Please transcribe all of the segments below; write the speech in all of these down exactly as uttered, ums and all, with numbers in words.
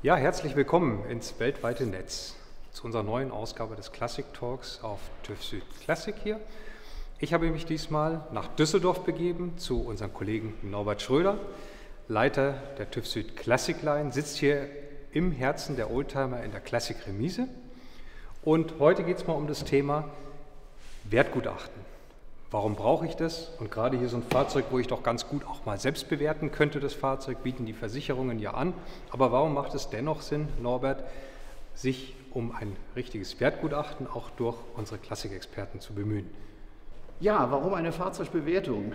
Ja, herzlich willkommen ins weltweite Netz zu unserer neuen Ausgabe des Classic Talks auf TÜV Süd Classic hier. Ich habe mich diesmal nach Düsseldorf begeben zu unserem Kollegen Norbert Schröder, Leiter der TÜV Süd Classic Line, sitzt hier im Herzen der Oldtimer in der Classic Remise. Und heute geht es mal um das Thema Wertgutachten. Warum brauche ich das? Und gerade hier so ein Fahrzeug, wo ich doch ganz gut auch mal selbst bewerten könnte, das Fahrzeug, bieten die Versicherungen ja an. Aber warum macht es dennoch Sinn, Norbert, sich um ein richtiges Wertgutachten auch durch unsere Klassik-Experten zu bemühen? Ja, warum eine Fahrzeugbewertung?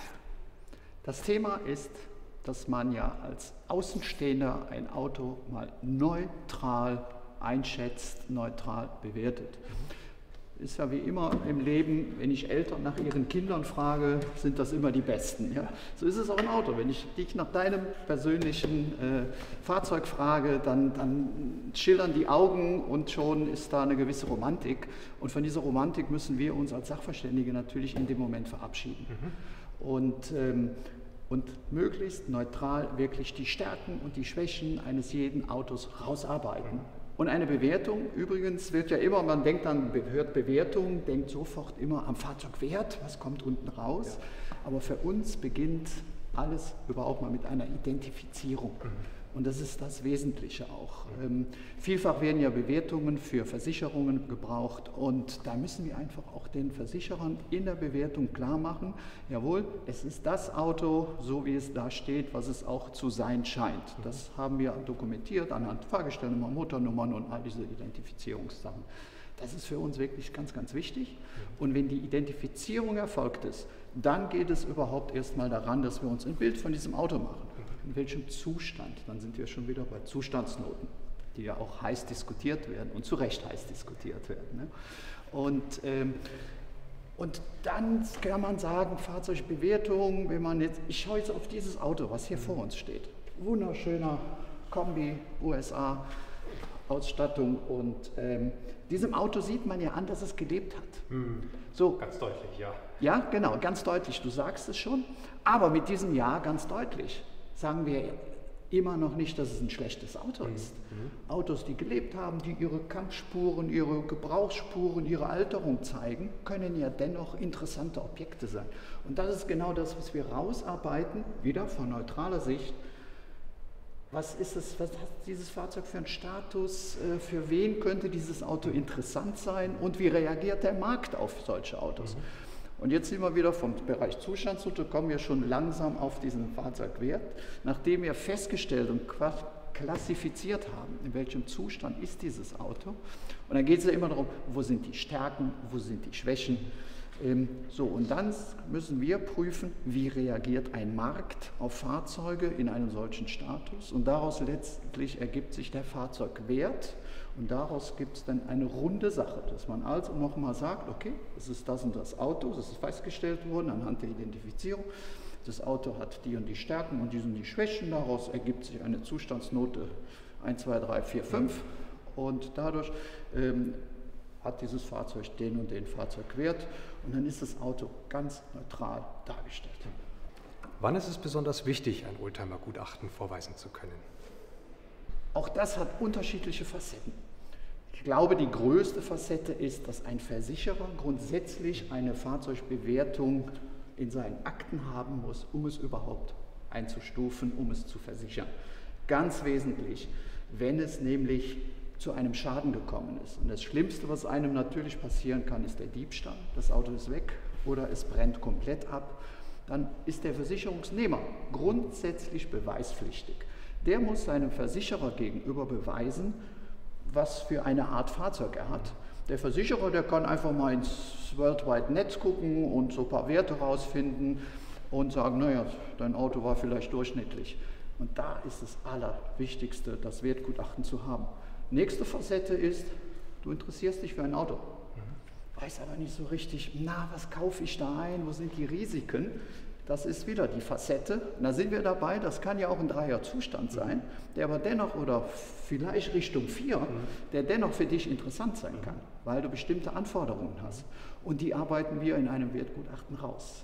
Das Thema ist, dass man ja als Außenstehender ein Auto mal neutral einschätzt, neutral bewertet. Ist ja wie immer im Leben, wenn ich Eltern nach ihren Kindern frage, sind das immer die Besten. Ja? So ist es auch im Auto. Wenn ich dich nach deinem persönlichen äh, Fahrzeug frage, dann, dann schillern die Augen und schon ist da eine gewisse Romantik. Und von dieser Romantik müssen wir uns als Sachverständige natürlich in dem Moment verabschieden. Mhm. Und, ähm, und möglichst neutral wirklich die Stärken und die Schwächen eines jeden Autos rausarbeiten. Mhm. Und eine Bewertung, übrigens wird ja immer, man denkt dann, hört Bewertung, denkt sofort immer am Fahrzeugwert, was kommt unten raus. Ja. Aber für uns beginnt alles überhaupt mal mit einer Identifizierung. Mhm. Und das ist das Wesentliche auch. Mhm. Ähm, vielfach werden ja Bewertungen für Versicherungen gebraucht und da müssen wir einfach auch den Versicherern in der Bewertung klar machen, jawohl, es ist das Auto, so wie es da steht, was es auch zu sein scheint. Mhm. Das haben wir dokumentiert anhand Fahrgestellnummern, Motornummern und all diese Identifizierungssachen. Das ist für uns wirklich ganz, ganz wichtig. Und wenn die Identifizierung erfolgt ist, dann geht es überhaupt erstmal daran, dass wir uns ein Bild von diesem Auto machen. In welchem Zustand? Dann sind wir schon wieder bei Zustandsnoten, die ja auch heiß diskutiert werden und zu Recht heiß diskutiert werden. Ne? Und, ähm, und dann kann man sagen, Fahrzeugbewertung, wenn man jetzt, ich schaue jetzt auf dieses Auto, was hier vor uns steht. Wunderschöner Kombi, U S A, Ausstattung und ähm, diesem Auto sieht man ja an, dass es gelebt hat. Hm. So, ganz deutlich, ja. Ja, genau, ganz deutlich, du sagst es schon. Aber mit diesem Ja ganz deutlich sagen wir immer noch nicht, dass es ein schlechtes Auto ist. Mhm. Autos, die gelebt haben, die ihre Kampfspuren, ihre Gebrauchsspuren, ihre Alterung zeigen, können ja dennoch interessante Objekte sein. Und das ist genau das, was wir rausarbeiten, wieder von neutraler Sicht. Was ist es, was hat dieses Fahrzeug für einen Status, für wen könnte dieses Auto interessant sein und wie reagiert der Markt auf solche Autos? Mhm. Und jetzt sind wir wieder vom Bereich Zustandsnote, kommen wir schon langsam auf diesen Fahrzeugwert, nachdem wir festgestellt und klassifiziert haben, in welchem Zustand ist dieses Auto. Und dann geht es ja immer darum, wo sind die Stärken, wo sind die Schwächen. Ähm, so, und dann müssen wir prüfen, wie reagiert ein Markt auf Fahrzeuge in einem solchen Status. Und daraus letztlich ergibt sich der Fahrzeugwert. Und daraus gibt es dann eine runde Sache, dass man also nochmal sagt, okay, es ist das und das Auto, das ist festgestellt worden anhand der Identifizierung. Das Auto hat die und die Stärken und die und die Schwächen, daraus ergibt sich eine Zustandsnote eins, zwei, drei, vier, fünf und dadurch ähm, hat dieses Fahrzeug den und den Fahrzeugwert und dann ist das Auto ganz neutral dargestellt. Wann ist es besonders wichtig, ein Oldtimer-Gutachten vorweisen zu können? Auch das hat unterschiedliche Facetten. Ich glaube, die größte Facette ist, dass ein Versicherer grundsätzlich eine Fahrzeugbewertung in seinen Akten haben muss, um es überhaupt einzustufen, um es zu versichern. Ganz wesentlich, wenn es nämlich zu einem Schaden gekommen ist. Und das Schlimmste, was einem natürlich passieren kann, ist der Diebstahl. Das Auto ist weg oder es brennt komplett ab. Dann ist der Versicherungsnehmer grundsätzlich beweispflichtig. Der muss seinem Versicherer gegenüber beweisen, was für eine Art Fahrzeug er hat. Der Versicherer, der kann einfach mal ins World Wide Netz gucken und so ein paar Werte rausfinden und sagen, naja, dein Auto war vielleicht durchschnittlich. Und da ist das Allerwichtigste, das Wertgutachten zu haben. Nächste Facette ist, du interessierst dich für ein Auto, weißt aber nicht so richtig, na, was kaufe ich da ein, wo sind die Risiken? Das ist wieder die Facette. Und da sind wir dabei, das kann ja auch ein Dreierzustand sein, der aber dennoch, oder vielleicht Richtung vier, der dennoch für dich interessant sein kann, weil du bestimmte Anforderungen hast. Und die arbeiten wir in einem Wertgutachten raus.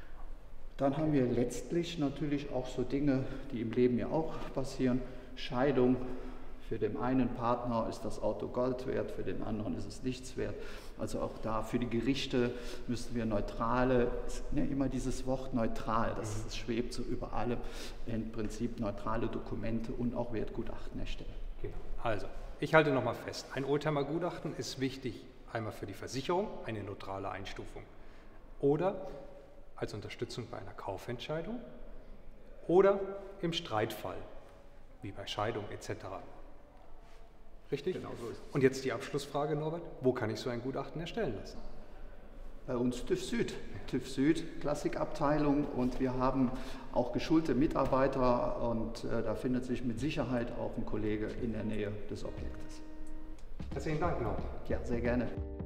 Dann haben wir letztlich natürlich auch so Dinge, die im Leben ja auch passieren, Scheidung, Für den einen Partner ist das Auto Gold wert, für den anderen ist es nichts wert. Also auch da für die Gerichte müssen wir neutrale, ne, immer dieses Wort neutral, das, das schwebt so über allem, im Prinzip neutrale Dokumente und auch Wertgutachten erstellen. Genau. Also, ich halte nochmal fest, ein Oldtimer-Gutachten ist wichtig, einmal für die Versicherung, eine neutrale Einstufung, oder als Unterstützung bei einer Kaufentscheidung oder im Streitfall, wie bei Scheidung et cetera. Richtig? Genau so ist es. Und jetzt die Abschlussfrage, Norbert. Wo kann ich so ein Gutachten erstellen lassen? Bei uns TÜV Süd. TÜV Süd, Klassikabteilung, und wir haben auch geschulte Mitarbeiter und äh, da findet sich mit Sicherheit auch ein Kollege in der Nähe des Objektes. Herzlichen Dank, Norbert. Ja, sehr gerne.